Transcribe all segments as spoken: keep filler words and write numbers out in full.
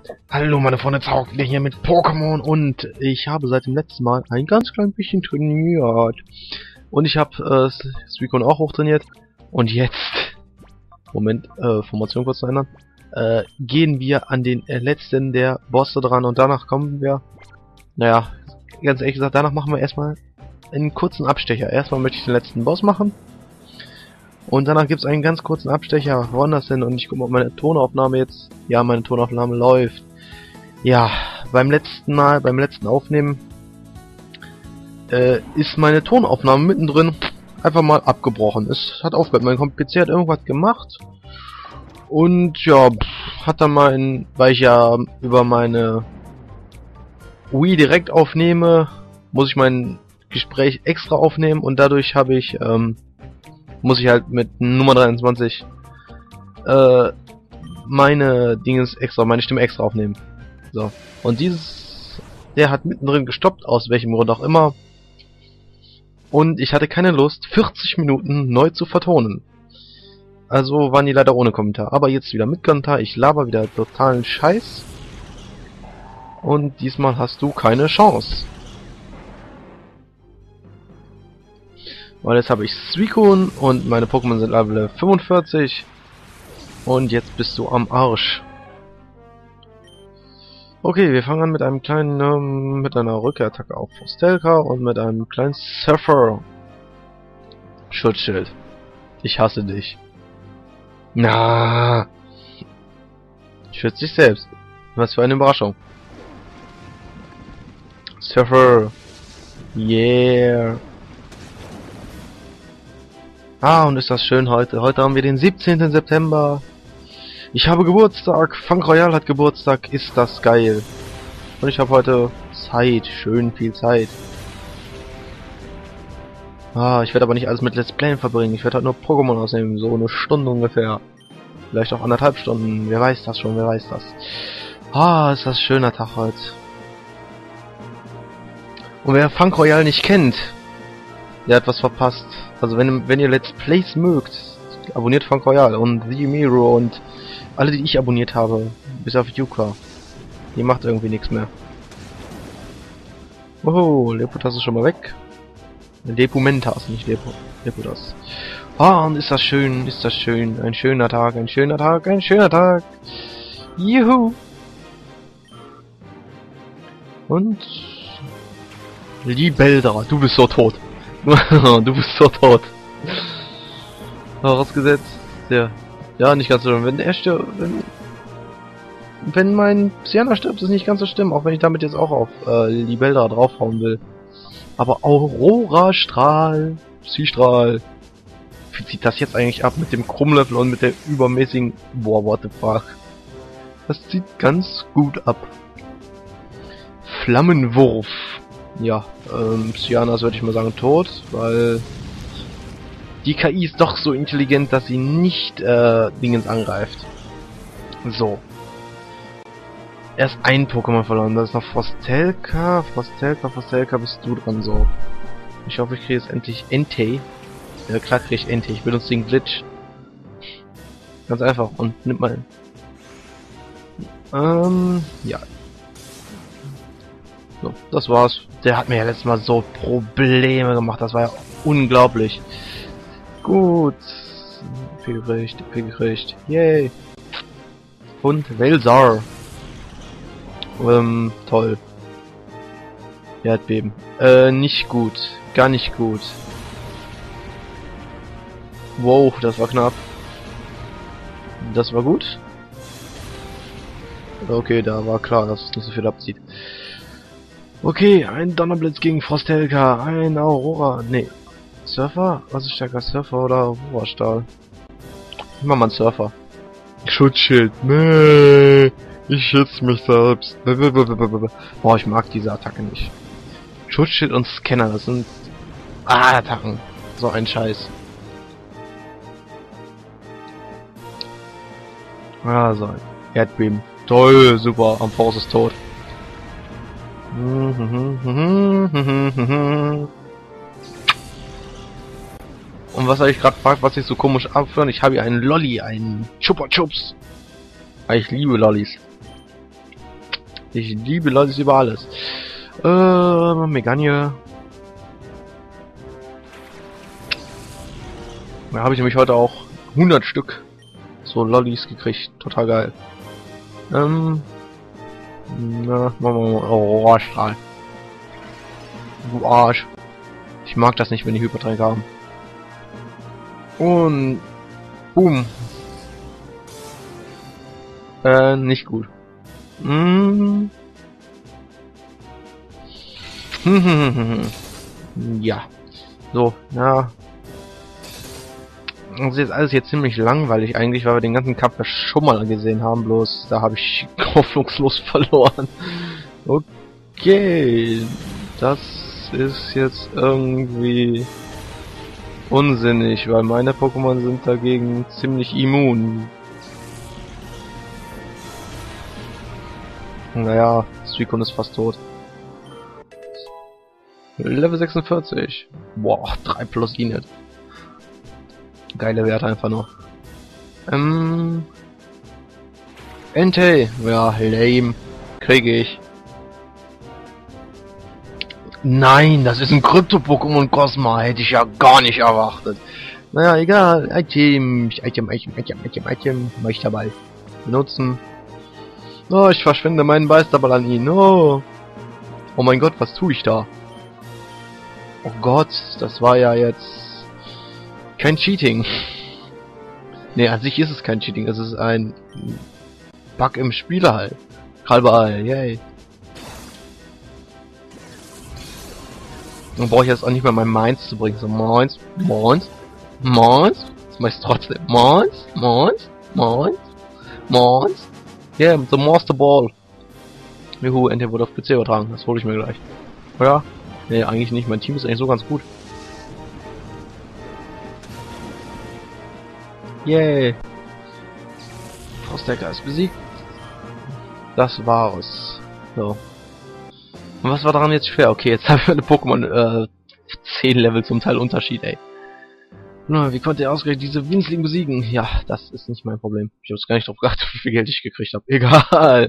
Hallo meine Freunde, Zauk wieder hier mit Pokémon und ich habe seit dem letzten Mal ein ganz klein bisschen trainiert. Und ich habe äh, Suicune auch hochtrainiert. Und jetzt, Moment, äh, Formation kurz zu ändern, äh, gehen wir an den äh, letzten der Bosse dran und danach kommen wir, naja, ganz ehrlich gesagt, danach machen wir erstmal einen kurzen Abstecher. Erstmal möchte ich den letzten Boss machen. Und danach gibt es einen ganz kurzen Abstecher woanders hin und ich gucke mal, ob meine Tonaufnahme jetzt... Ja, meine Tonaufnahme läuft. Ja, beim letzten Mal, beim letzten Aufnehmen äh, ist meine Tonaufnahme mittendrin einfach mal abgebrochen. Es hat aufgehört, mein P C hat irgendwas gemacht und ja, pff, hat dann mal, in, weil ich ja über meine Wii direkt aufnehme, muss ich mein Gespräch extra aufnehmen und dadurch habe ich... Ähm, muss ich halt mit Nummer dreiundzwanzig äh, meine Dinges extra, meine Stimme extra aufnehmen. So. Und dieses, der hat mittendrin gestoppt, aus welchem Grund auch immer. Und ich hatte keine Lust, vierzig Minuten neu zu vertonen. Also waren die leider ohne Kommentar. Aber jetzt wieder mit Kommentar. Ich laber wieder totalen Scheiß. Und diesmal hast du keine Chance. Weil jetzt habe ich Suicune und meine Pokémon sind Level fünfundvierzig. Und jetzt bist du am Arsch. Okay, wir fangen an mit einem kleinen, ähm, mit einer Rückkehrattacke auf Frostelka und mit einem kleinen Surfer. Schutzschild. Ich hasse dich. Na. Schützt dich selbst. Was für eine Überraschung. Surfer. Yeah. Ah, und ist das schön heute. Heute haben wir den siebzehnten September. Ich habe Geburtstag. Funk Royal hat Geburtstag. Ist das geil. Und ich habe heute Zeit. Schön viel Zeit. Ah, ich werde aber nicht alles mit Let's Playen verbringen. Ich werde halt nur Pokémon ausnehmen. So eine Stunde ungefähr. Vielleicht auch anderthalb Stunden. Wer weiß das schon, wer weiß das. Ah, ist das ein schöner Tag heute. Und wer Funk Royal nicht kennt, der hat was verpasst. Also wenn, wenn ihr Let's Plays mögt, abonniert Funk Royal und The Miro und alle, die ich abonniert habe, bis auf Yuka. Die macht irgendwie nichts mehr. Oh, Leputas ist schon mal weg. Lepumentas, nicht Lepo, Leputas. Ah, und ist das schön, ist das schön. Ein schöner Tag, ein schöner Tag, ein schöner Tag. Juhu. Und... Libeldra, du bist so tot. Du bist so tot. Vorausgesetzt, ja. Ja, nicht ganz so schlimm. Wenn er stirbt, wenn, wenn mein Psyana stirbt, ist nicht ganz so schlimm, auch wenn ich damit jetzt auch auf äh, Libeldra draufhauen will. Aber Aurora-Strahl, Psystrahl. Wie zieht das jetzt eigentlich ab mit dem Krummlöffel und mit der übermäßigen... Boah, what the fuck. Das zieht ganz gut ab. Flammenwurf. Ja, ähm, Psyana ist, würde ich mal sagen, tot, weil die K I ist doch so intelligent, dass sie nicht äh, Dingens angreift. So. Erst ein Pokémon verloren, das ist noch Frostelka, Frostelka, Frostelka, bist du dran, so. Ich hoffe, ich kriege jetzt endlich Entei. Ja, klar kriege ich Entei, ich benutze den Glitch. Ganz einfach, und nimm mal. Ähm, ja. So, das war's. Der hat mir ja letztes Mal so Probleme gemacht. Das war ja unglaublich. Gut. Viel gekriegt, viel gekriegt. Yay. Und Welsar. Ähm, toll. Erdbeben. Äh, nicht gut. Gar nicht gut. Wow, das war knapp. Das war gut. Okay, da war klar, dass es nicht so viel abzieht. Okay, ein Donnerblitz gegen Frostelka, ein Aurora, nee, Surfer? Was ist stärker, Surfer oder Aurora-Stahl? Ich mach mal einen Surfer. Schutzschild, nee, ich schütze mich selbst. Boah, ich mag diese Attacke nicht. Schutzschild und Scanner, das sind ah, Attacken. So ein Scheiß. Also, Erdbeben. Toll, super, Ampharos ist tot. Und was habe ich gerade gefragt, was ich so komisch abführen? Ich habe hier einen Lolli, einen Chupa Chups. Ich liebe Lollis. Ich liebe Lollis über alles. Äh, Meganie. Da habe ich nämlich heute auch hundert Stück so Lollis gekriegt. Total geil. Ähm. Na, machen wir mal. Oh, Rohrstrahl. Du Arsch. Ich mag das nicht, wenn die Hypertränke haben. Und. Boom. Äh, nicht gut. Mm. Ja. So, ja. Das ist jetzt alles hier ziemlich langweilig eigentlich, weil wir den ganzen Kampf ja schon mal gesehen haben, bloß da habe ich hoffnungslos verloren. Okay. Das ist jetzt irgendwie unsinnig, weil meine Pokémon sind dagegen ziemlich immun. Naja, Suicune ist fast tot. Level sechsundvierzig. Boah, drei plus Inet. Geile Werte einfach noch. Ähm. Entei. Ja, lame. Kriege ich. Nein, das ist ein Krypto-Pokémon Cosma. Hätte ich ja gar nicht erwartet. Naja, egal. Item, Item, Item, Item, Item, Item. Möchte dabei benutzen. Oh, ich verschwende meinen Beisterball an ihn. Oh. Oh mein Gott, was tue ich da? Oh Gott, das war ja jetzt kein Cheating. Ne, an sich ist es kein Cheating. Es ist ein Bug im Spiel halt. Halball, yay. Dann brauche ich jetzt auch nicht mehr mein Mainz zu bringen. So, Mainz, Mainz, Mainz. Das mache ich trotzdem. Mainz, Mainz, Mainz, Mainz. Yeah, the Master Ball. Juhu, Entei wurde auf P C übertragen. Das hole ich mir gleich. Ja? Ne, eigentlich nicht. Mein Team ist eigentlich so ganz gut. Yay. Frostdecker ist besiegt. Das war's. So. Und was war daran jetzt schwer? Okay, jetzt habe ich meine Pokémon äh, zehn Level zum Teil Unterschied, ey. Na, wie konnte er ausgerechnet diese Winzling besiegen? Ja, das ist nicht mein Problem. Ich habe gar nicht drauf geachtet, wie viel Geld ich gekriegt habe. Egal.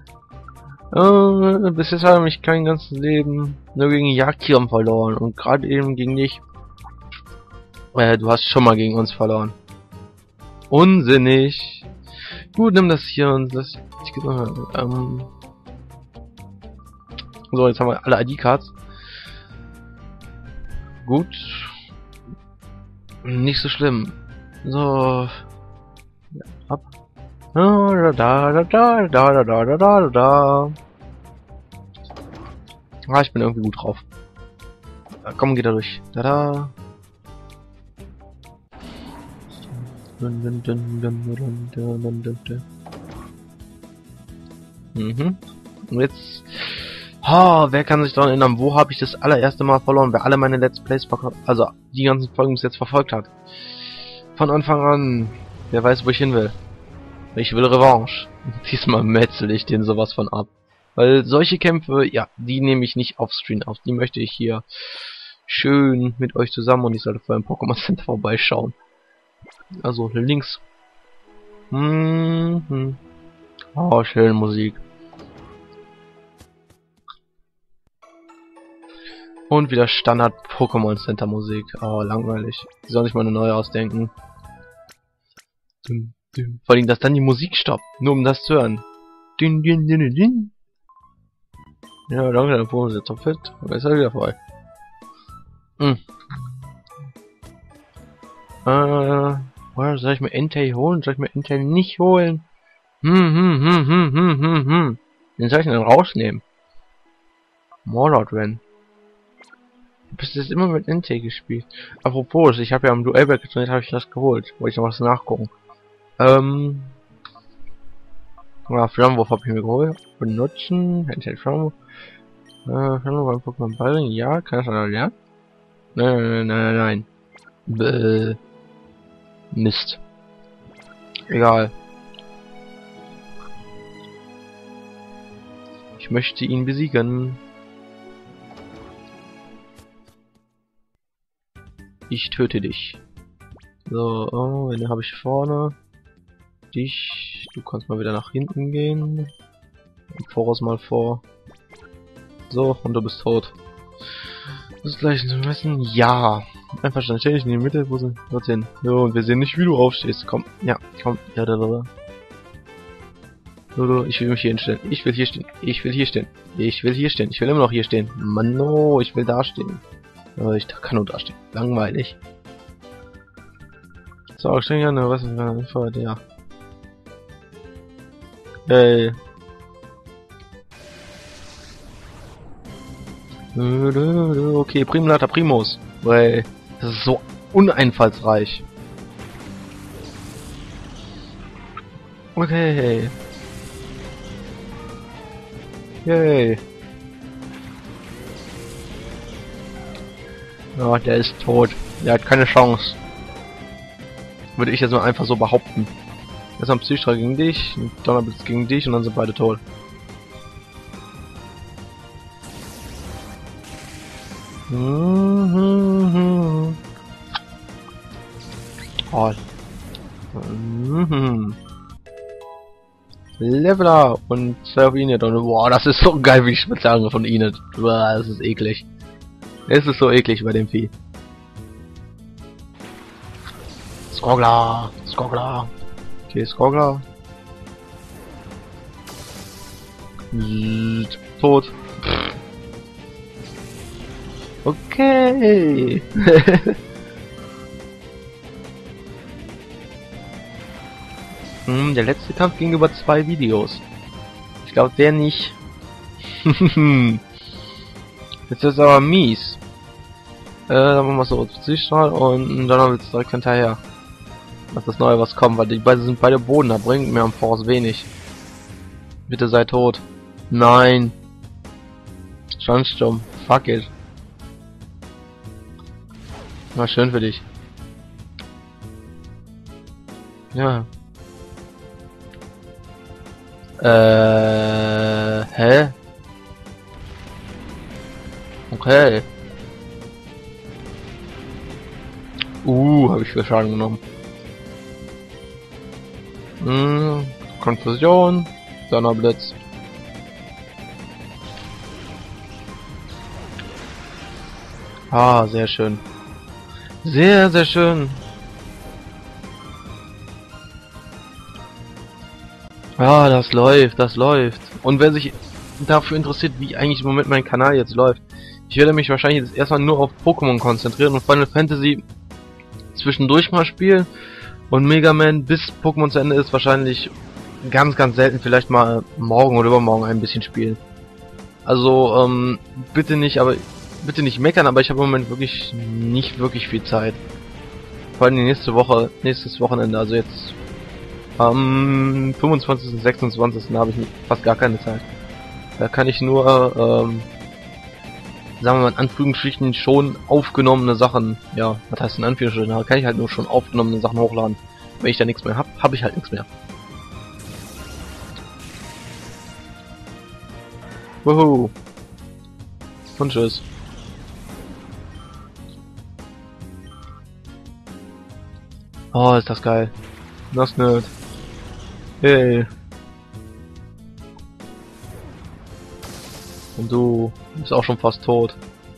Äh, bis jetzt habe ich kein ganzes Leben nur gegen Jagdtieren verloren. Und gerade eben gegen dich. Äh, du hast schon mal gegen uns verloren. Unsinnig. Gut, nimm das hier und das... Ähm, so, jetzt haben wir alle I D-Cards. Gut. Nicht so schlimm. So. Ja, ab. Da da da da da da da da da. Ah, ich bin irgendwie gut drauf. Da, komm, geht da durch. Da da. Mhm. Und jetzt. Ha, wer kann sich daran erinnern, wo habe ich das allererste Mal verloren? Wer alle meine Let's Plays, also die ganzen Folgen bis jetzt verfolgt hat. Von Anfang an, wer weiß, wo ich hin will. Ich will Revanche. Diesmal metzel ich den sowas von ab. Weil solche Kämpfe, ja, die nehme ich nicht auf Screen auf. Die möchte ich hier schön mit euch zusammen und ich sollte vorher im Pokémon Center vorbeischauen. Also links. Mhm. Oh, schöne Musik. Und wieder Standard Pokémon Center Musik. Oh, langweilig. Die sollen sich mal eine neue ausdenken. Vor allem, dass dann die Musik stoppt. Nur um das zu hören. Din, din, din, din. Ja, danke, dein Pokémon ist top fit. Aber ist halt wieder vorbei. Hm. Äh, oder soll ich mir Entei holen? Soll ich mir Entei nicht holen? Hm, hm, hm, hm, hm, hm, hm. Den soll ich denn rausnehmen? Morlord Ren. Bis jetzt immer mit Entei gespielt. Apropos, ich habe ja am Duellberg getrainiert, habe ich das geholt. Wollte ich noch was nachgucken. Ähm. Ja, Flammenwurf habe ich mir geholt. Benutzen. Entei Flammenwurf. Äh, Flammenwurf beim Pokémon Ball. Ja, kann ich das lernen? Nein, nein, nein, nein, nein. Bäh. Mist. Egal. Ich möchte ihn besiegen. Ich töte dich. So, oh, den habe ich vorne. Dich. Du kannst mal wieder nach hinten gehen. im Voraus mal vor. So, und du bist tot. Das gleiche zu messen? Ja. Einverstanden, stell dich in die Mitte, wo sind wir hin? Jo, und wir sehen nicht, wie du aufstehst. Komm, ja, komm. Ja, da, da, da. Dodo, ich will mich hier hinstellen. Ich will hier stehen. Ich will hier stehen. Ich will hier stehen. Ich will immer noch hier stehen. Mann, no, ich will da stehen. Aber ich kann nur da stehen. Langweilig. So, ich stehen gerne. Was ist denn ja. Hey. Okay, Primulata Primus. Weil das ist so uneinfallsreich. Okay. Yay. Ja, der ist tot. Der hat keine Chance. Würde ich jetzt mal einfach so behaupten. Jetzt haben Psystra gegen dich, Donnerblitz gegen dich und dann sind beide tot. Mhm. Oh. Mhm. Leveler und zwei auf Enid und boah, das ist so geil wie die Spezialangriff von Enid. Boah, das ist eklig. Es ist so eklig bei dem Vieh. Skogla, Skogla. Okay, Skogla. Zzz, tot. Pff. Okay. hm, der letzte Kampf ging über zwei Videos. Ich glaube, der nicht. Jetzt ist aber mies. Äh, dann machen wir so Psystrahl und dann haben wir direkt hinterher. Das ist das Neue, was kommt, weil die beiden sind beide Boden, da bringt mir am Force wenig. Bitte sei tot. Nein. Sandsturm. Fuck it. Na, schön für dich. Ja. Äh, hä? Okay. Uh, habe ich viel Schaden genommen. Hm, Konfusion, Donnerblitz. Ah, sehr schön. Sehr, sehr schön. Ah, das läuft, das läuft. Und wer sich dafür interessiert, wie eigentlich im Moment mein Kanal jetzt läuft, ich werde mich wahrscheinlich jetzt erstmal nur auf Pokémon konzentrieren und Final Fantasy zwischendurch mal spielen. Und Mega Man bis Pokémon zu Ende ist wahrscheinlich ganz, ganz selten, vielleicht mal morgen oder übermorgen ein bisschen spielen. Also, ähm, bitte nicht, aber bitte nicht meckern, aber ich habe im Moment wirklich nicht wirklich viel Zeit. Vor allem die nächste Woche, nächstes Wochenende, also jetzt am fünfundzwanzigsten und sechsundzwanzigsten habe ich fast gar keine Zeit. Da kann ich nur, ähm, sagen wir mal in Anführungsstrichen schon aufgenommene Sachen, ja, was heißt in Anführungsstrichen, da kann ich halt nur schon aufgenommene Sachen hochladen. Wenn ich da nichts mehr hab, habe ich halt nichts mehr. Wuhu. Und tschüss. Oh, ist das geil. Das Nerd. Hey. Und du bist auch schon fast tot.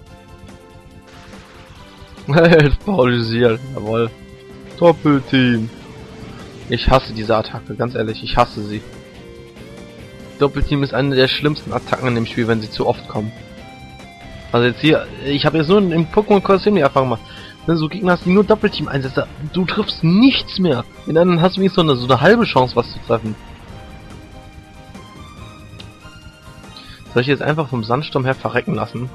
Paralysiert, jawohl. Doppelteam. Ich hasse diese Attacke, ganz ehrlich, ich hasse sie. Doppelteam ist eine der schlimmsten Attacken in dem Spiel, wenn sie zu oft kommen. Also jetzt hier, ich habe jetzt nur im Pokémon Colosseum die Erfahrung gemacht. Wenn du so Gegner hast, die nur Doppelteam einsetzen, du triffst nichts mehr. In anderen hast du wenigstens so eine, so eine halbe Chance, was zu treffen. Soll ich jetzt einfach vom Sandsturm her verrecken lassen?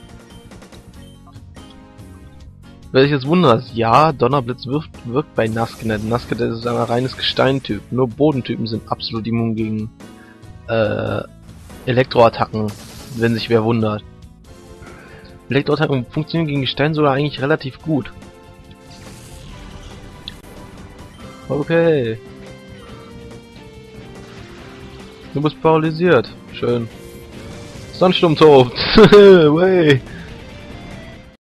Wer sich jetzt wundert, ja, Donnerblitz wirkt, wirkt bei Naskenet. Naskenet ist ein reines Gesteintyp. Nur Bodentypen sind absolut immun gegen äh, Elektroattacken, wenn sich wer wundert. Elektroattacken funktionieren gegen Gestein sogar eigentlich relativ gut. Okay. Du bist paralysiert. Schön. Sandsturm tobt. Way.